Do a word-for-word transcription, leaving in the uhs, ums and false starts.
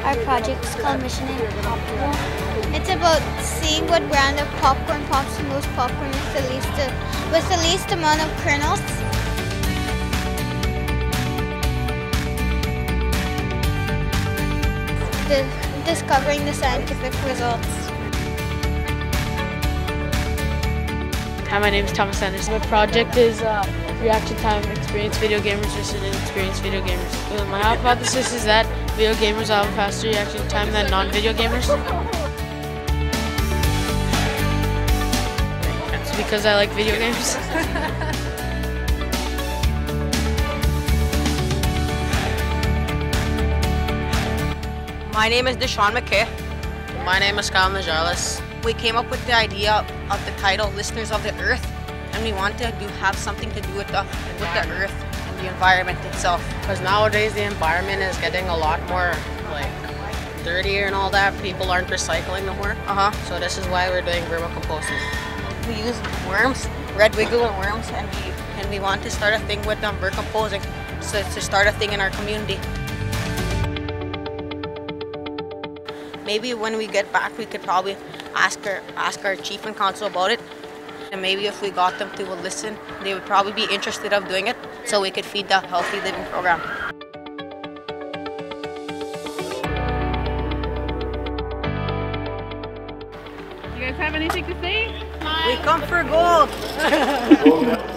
Our project's called Mission Impossible. It's about seeing what brand of popcorn pops the most popcorn with the least, with the least amount of kernels. The, discovering the scientific results. Hi, my name is Thomas Anderson. My project is uh, reaction time experienced video gamers versus inexperienced video gamers. Uh, my hypothesis is that video gamers have a faster reaction time than non-video gamers. That's because I like video games. My name is Deshaun McKay. My name is Kyle Najalis. We came up with the idea of the title Listeners of the Earth, and we want to do have something to do with the with the earth and the environment itself. Because nowadays the environment is getting a lot more like dirtier and all that. People aren't recycling no more. Uh-huh. So this is why we're doing vermicomposting. We use worms, red wiggle and worms, and we and we want to start a thing with them vermicomposting, so to start a thing in our community. Maybe when we get back, we could probably ask our ask our chief and council about it, and maybe if we got them to listen, they would probably be interested of doing it, so we could feed the healthy living program. You guys have anything to say? We come for gold.